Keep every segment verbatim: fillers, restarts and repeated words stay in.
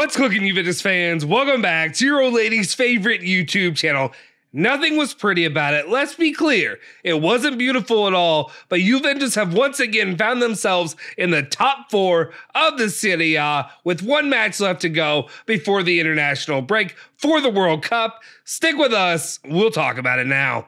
What's cooking, Juventus fans? Welcome back to your old lady's favorite YouTube channel. Nothing was pretty about it. Let's be clear. It wasn't beautiful at all, but Juventus have once again found themselves in the top four of the Serie A with one match left to go before the international break for the World Cup. Stick with us. We'll talk about it now.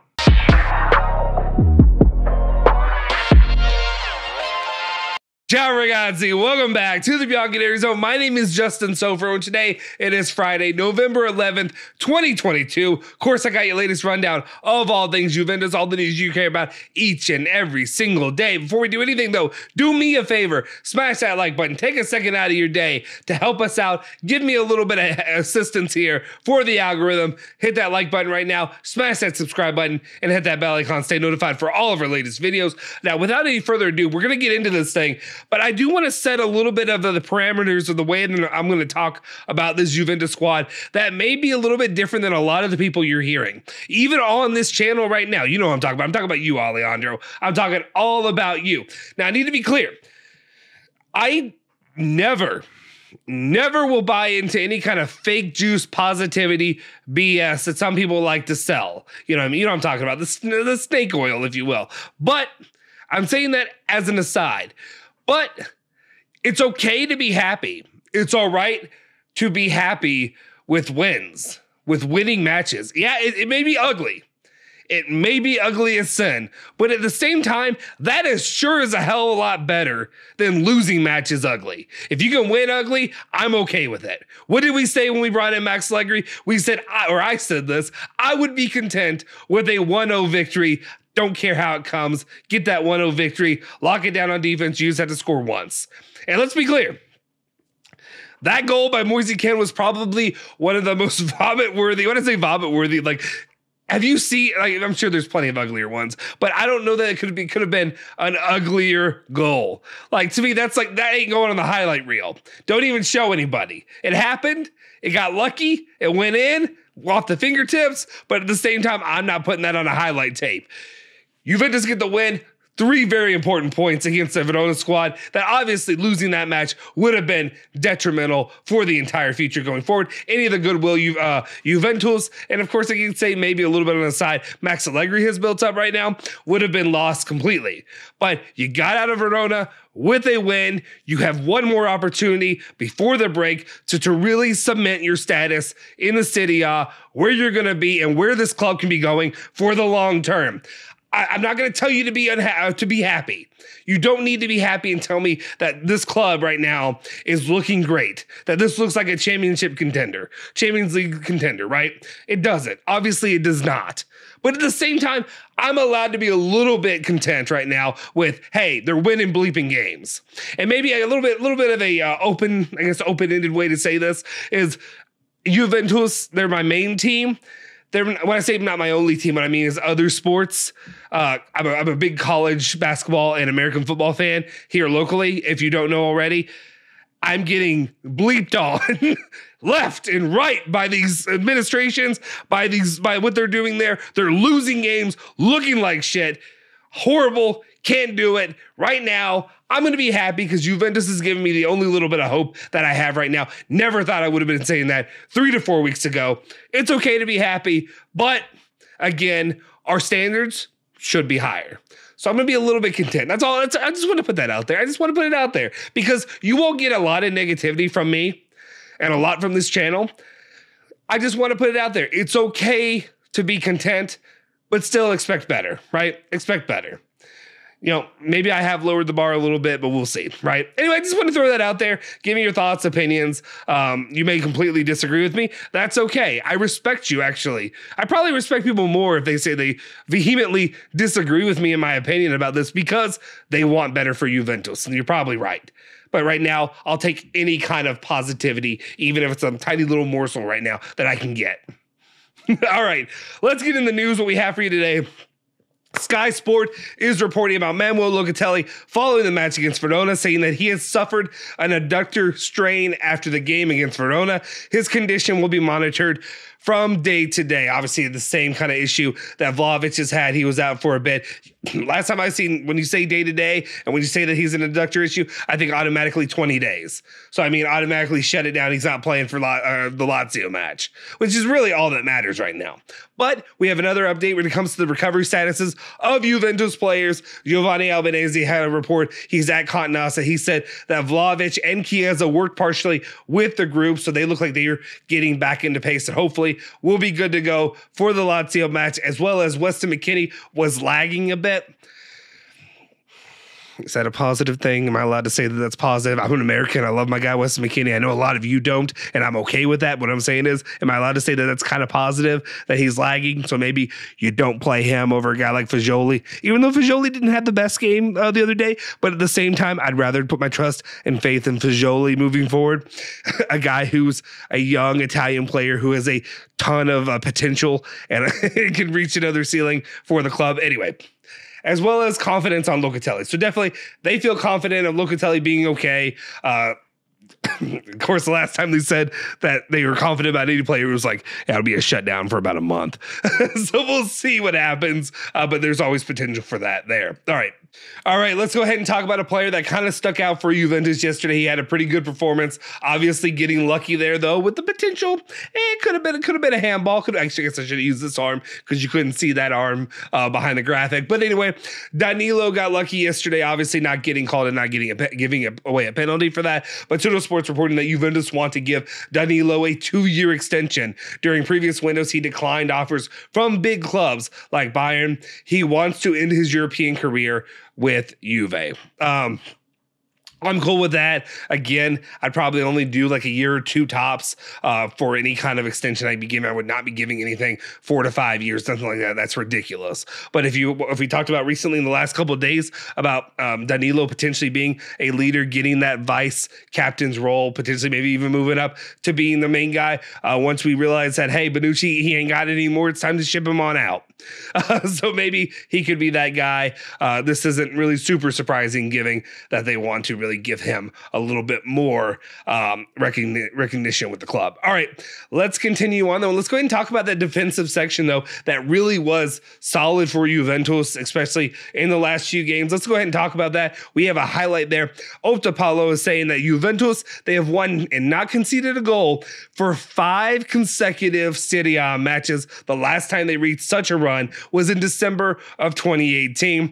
Ciao ragazzi, welcome back to the Bianconeri Zone. My name is Justin Sofro, and today it is Friday, November eleventh, twenty twenty-two. Of course, I got your latest rundown of all things Juventus, all the news you care about each and every single day. Before we do anything though, do me a favor, smash that like button, take a second out of your day to help us out, give me a little bit of assistance here for the algorithm. Hit that like button right now, smash that subscribe button, and hit that bell icon, stay notified for all of our latest videos. Now, without any further ado, we're gonna get into this thing. But I do want to set a little bit of the, the parameters of the way that I'm going to talk about this Juventus squad that may be a little bit different than a lot of the people you're hearing. Even on this channel right now, you know what I'm talking about. I'm talking about you, Alejandro. I'm talking all about you. Now, I need to be clear. I never, never will buy into any kind of fake juice positivity B S that some people like to sell. You know what I mean? You know what I'm talking about. The, the snake oil, if you will. But I'm saying that as an aside. But it's okay to be happy. It's all right to be happy with wins, with winning matches. Yeah, it, it may be ugly. It may be ugly as sin. But at the same time, that is sure as a hell of a lot better than losing matches ugly. If you can win ugly, I'm okay with it. What did we say when we brought in Max Allegri? We said, or I said this, I would be content with a one oh victory. Don't care how it comes. Get that one oh victory. Lock it down on defense. You just have to score once. And let's be clear. That goal by Moise Kean was probably one of the most vomit-worthy. When I say vomit-worthy, like, have you seen, like, I'm sure there's plenty of uglier ones, but I don't know that it could be could have been an uglier goal. Like, to me, that's like, that ain't going on the highlight reel. Don't even show anybody. It happened. It got lucky. It went in off the fingertips, but at the same time, I'm not putting that on a highlight tape. Juventus get the win, three very important points against the Verona squad that obviously losing that match would have been detrimental for the entire future going forward. Any of the goodwill you uh, Juventus, and of course I can say maybe a little bit on the side, Max Allegri has built up right now, would have been lost completely. But you got out of Verona with a win. You have one more opportunity before the break to, to really cement your status in the Serie A, where you're going to be and where this club can be going for the long term. I, I'm not going to tell you to be unha- to be happy. You don't need to be happy and tell me that this club right now is looking great, that this looks like a championship contender, Champions League contender, right? It doesn't. Obviously, it does not. But at the same time, I'm allowed to be a little bit content right now with, hey, they're winning bleeping games. And maybe a little bit, little bit of a uh, open, I guess, open-ended way to say this is Juventus, they're my main team. They're, when I say not my only team, what I mean is other sports. Uh, I'm, a, I'm a big college basketball and American football fan here locally. If you don't know already, I'm getting bleeped on left and right by these administrations, by these, by what they're doing there. They're losing games, looking like shit. Horrible. Can't do it. Right now, I'm going to be happy because Juventus is giving me the only little bit of hope that I have right now. Never thought I would have been saying that three to four weeks ago. It's okay to be happy, but again, our standards should be higher. So I'm going to be a little bit content. That's all. That's, I just want to put that out there. I just want to put it out there because you won't get a lot of negativity from me and a lot from this channel. I just want to put it out there. It's okay to be content, but still expect better, right? Expect better. You know, maybe I have lowered the bar a little bit, but we'll see, right? Anyway, I just want to throw that out there. Give me your thoughts, opinions. Um, you may completely disagree with me. That's okay. I respect you, actually. I probably respect people more if they say they vehemently disagree with me in my opinion about this because they want better for Juventus, and you're probably right. But right now, I'll take any kind of positivity, even if it's a tiny little morsel right now that I can get. All right, let's get in the news, what we have for you today. Sky Sport is reporting about Manuel Locatelli following the match against Verona, saying that he has suffered an adductor strain after the game against Verona. His condition will be monitored from day to day. Obviously, the same kind of issue that Vlahovic has had. He was out for a bit. Last time I seen, when you say day to day and when you say that he's an adductor issue, I think automatically twenty days. So, I mean, automatically shut it down. He's not playing for uh, the Lazio match, which is really all that matters right now. But we have another update when it comes to the recovery statuses of Juventus players. Giovanni Albanese had a report. He's at Contenassa. He said that Vlahovic and Chiesa worked partially with the group, so they look like they are getting back into pace, and hopefully will be good to go for the Lazio match, as well as Weston McKennie was lagging a bit. Is that a positive thing? Am I allowed to say that that's positive? I'm an American. I love my guy, Weston McKennie. I know a lot of you don't, and I'm okay with that. What I'm saying is, am I allowed to say that that's kind of positive, that he's lagging? So maybe you don't play him over a guy like Fagioli, even though Fagioli didn't have the best game uh, the other day. But at the same time, I'd rather put my trust and faith in Fagioli moving forward. A guy who's a young Italian player who has a ton of uh, potential and can reach another ceiling for the club. Anyway, as well as confidence on Locatelli. So definitely they feel confident of Locatelli being okay. Uh, of course, the last time they said that they were confident about any player, it was like, yeah, it'll be a shutdown for about a month. So we'll see what happens. Uh, but there's always potential for that there. All right. All right, let's go ahead and talk about a player that kind of stuck out for Juventus yesterday. He had a pretty good performance. Obviously getting lucky there, though, with the potential. It could have been, it could have been a handball. Could actually, I guess I should have used this arm because you couldn't see that arm uh, behind the graphic. But anyway, Danilo got lucky yesterday, obviously not getting called and not getting a, giving away a penalty for that. But Tutto Sports reporting that Juventus want to give Danilo a two-year extension. During previous windows, he declined offers from big clubs like Bayern. He wants to end his European career with Juve. Um, I'm cool with that. Again, I'd probably only do like a year or two tops uh, for any kind of extension I'd be giving. I would not be giving anything four to five years, something like that. That's ridiculous. But if you, if we talked about recently in the last couple of days about um, Danilo potentially being a leader, getting that vice captain's role, potentially maybe even moving up to being the main guy. Uh, once we realize that, hey, Bonucci, he ain't got it anymore. It's time to ship him on out. Uh, so maybe he could be that guy. Uh, this isn't really super surprising, given that they want to really give him a little bit more um, recogni- recognition with the club. All right, let's continue on though. Let's go ahead and talk about that defensive section though. That really was solid for Juventus, especially in the last few games. Let's go ahead and talk about that. We have a highlight there. Opta Paulo is saying that Juventus, they have won and not conceded a goal for five consecutive Serie A matches. The last time they reached such a run was in December of twenty eighteen.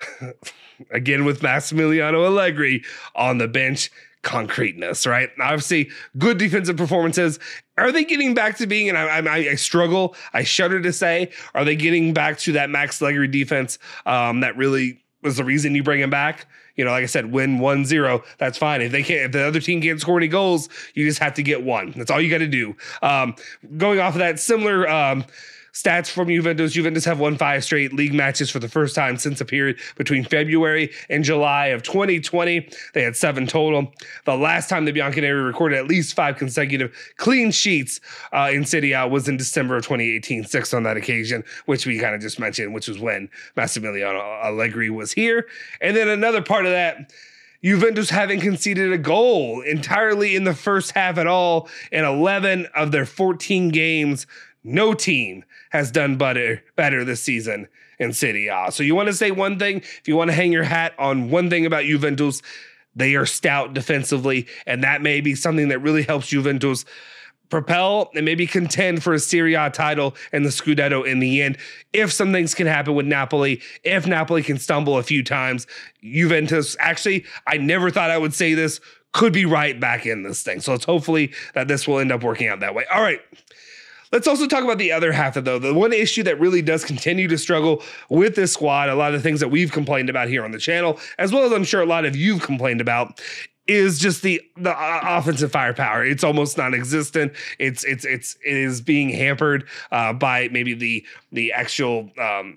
Again, with Massimiliano Allegri on the bench. Concreteness, right? Obviously, good defensive performances. Are they getting back to being, and I, I, I struggle, I shudder to say, are they getting back to that Max Allegri defense um, that really was the reason you bring him back? You know, like I said, win one zero, that's fine. If they can't, if the other team can't score any goals, you just have to get one. That's all you got to do. Um, going off of that, similar um, stats from Juventus. Juventus have won five straight league matches for the first time since a period between February and July of twenty twenty. They had seven total. The last time the Bianconeri recorded at least five consecutive clean sheets uh, in Serie A was in December of twenty eighteen, six on that occasion, which we kind of just mentioned, which was when Massimiliano Allegri was here. And then another part of that, Juventus haven't conceded a goal entirely in the first half at all. In eleven of their fourteen games, no team has done better, better this season in Serie A. So you want to say one thing, if you want to hang your hat on one thing about Juventus, they are stout defensively, and that may be something that really helps Juventus propel and maybe contend for a Serie A title and the Scudetto in the end. If some things can happen with Napoli, if Napoli can stumble a few times, Juventus, actually, I never thought I would say this, could be right back in this thing. So it's hopefully that this will end up working out that way. All right. Let's also talk about the other half of though. The one issue that really does continue to struggle with this squad, a lot of the things that we've complained about here on the channel, as well as I'm sure a lot of you've complained about, is just the the uh, offensive firepower. It's almost non-existent. It's it's it's it is being hampered uh, by maybe the the actual um,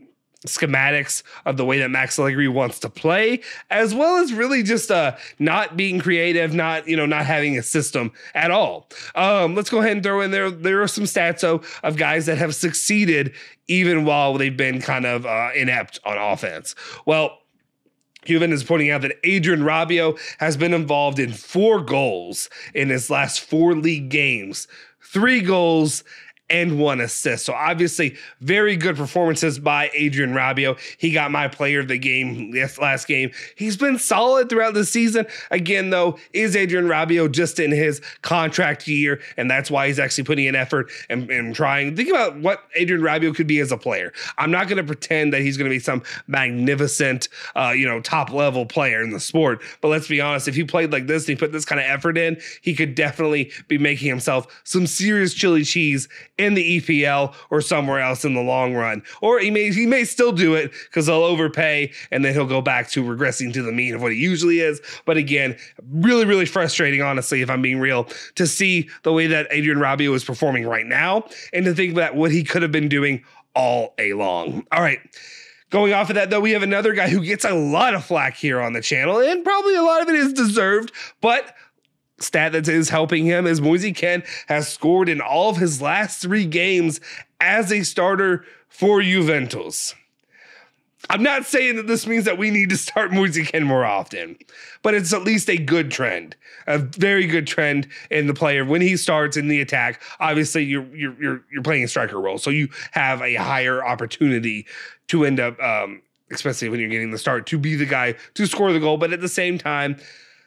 schematics of the way that Max Allegri wants to play, as well as really just uh, not being creative, not, you know, not having a system at all. Um, let's go ahead and throw in there. There are some stats though, of guys that have succeeded even while they've been kind of uh, inept on offense. Well, Juven is pointing out that Adrien Rabiot has been involved in four goals in his last four league games, three goals and one assist. So obviously very good performances by Adrien Rabiot. He got my player of the game this last game. He's been solid throughout the season. Again, though, is Adrien Rabiot just in his contract year, and that's why he's actually putting in effort and, and trying. Think about what Adrien Rabiot could be as a player. I'm not going to pretend that he's going to be some magnificent, uh, you know, top level player in the sport, but let's be honest, if he played like this and he put this kind of effort in, he could definitely be making himself some serious chili cheese in the E P L or somewhere else in the long run. Or he may he may still do it because they'll overpay and then he'll go back to regressing to the mean of what he usually is. But again, really, really frustrating, honestly, if I'm being real, to see the way that Adrien Rabiot is performing right now and to think about what he could have been doing all A long. All right. Going off of that, though, we have another guy who gets a lot of flack here on the channel, and probably a lot of it is deserved, but stat that is helping him is Moise Kean has scored in all of his last three games as a starter for Juventus. I'm not saying that this means that we need to start Moise Kean more often, but it's at least a good trend, a very good trend in the player. When he starts in the attack, obviously you're you're you're, you're playing a striker role, so you have a higher opportunity to end up, um, especially when you're getting the start, to be the guy to score the goal. But at the same time,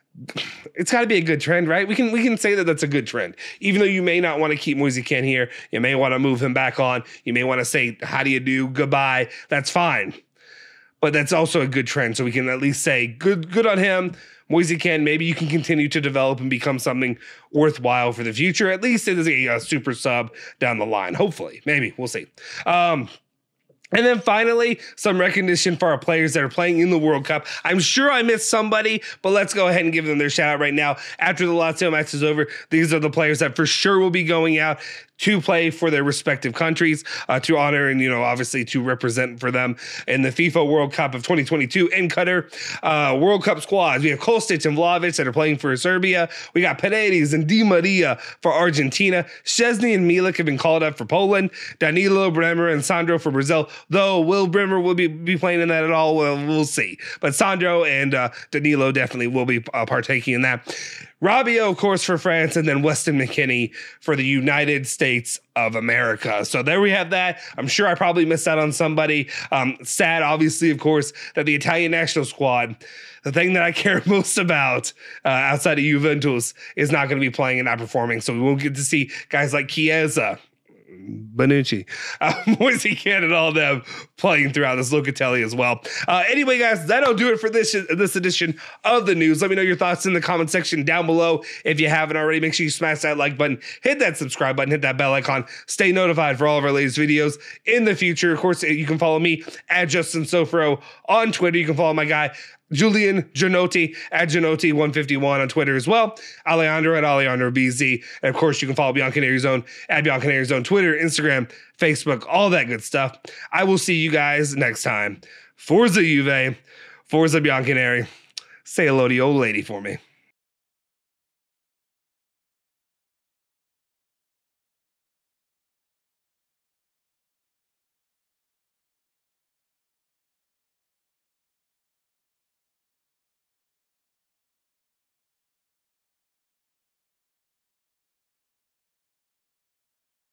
it's got to be a good trend, right? We can we can say that that's a good trend. Even though you may not want to keep Moise Kean here, you may want to move him back on. You may want to say, how do you do? Goodbye. That's fine. But that's also a good trend. So we can at least say, good, good on him. Moise Kean, maybe you can continue to develop and become something worthwhile for the future. At least it is a, a super sub down the line. Hopefully. Maybe. We'll see. Um, And then finally, some recognition for our players that are playing in the World Cup. I'm sure I missed somebody, but let's go ahead and give them their shout out right now. After the Lazio match is over, these are the players that for sure will be going out to play for their respective countries, uh, to honor and, you know, obviously to represent for them in the FIFA World Cup of twenty twenty-two in Qatar. Uh, World Cup squads. We have Kostic and Vlahovic that are playing for Serbia. We got Paredes and Di Maria for Argentina. Szczesny and Milik have been called up for Poland. Danilo, Bremer, and Sandro for Brazil. Though Will Bremer will be, be playing in that at all, well, we'll see. But Sandro and uh, Danilo definitely will be uh, partaking in that. Rabiot, of course, for France, and then Weston McKennie for the United States of America. So there we have that. I'm sure I probably missed out on somebody. Um, sad, obviously, of course, that the Italian national squad, the thing that I care most about uh, outside of Juventus, is not going to be playing and not performing. So we won't get to see guys like Chiesa, Bonucci, uh, Moise Kean, and all of them playing throughout this. Locatelli as well. Uh, anyway, guys, that'll do it for this this edition of the news. Let me know your thoughts in the comment section down below. If you haven't already, make sure you smash that like button, hit that subscribe button, hit that bell icon. Stay notified for all of our latest videos in the future. Of course, you can follow me at Justin Sofro on Twitter. You can follow my guy Julian Genotti at Genotti one fifty-one on Twitter as well. Alejandro at Alejandro B Z. And of course, you can follow Bianconeri Zone at Bianconeri Zone, Twitter, Instagram, Facebook, all that good stuff. I will see you guys next time. Forza Juve, Forza Bianconeri. Say hello to the old lady for me.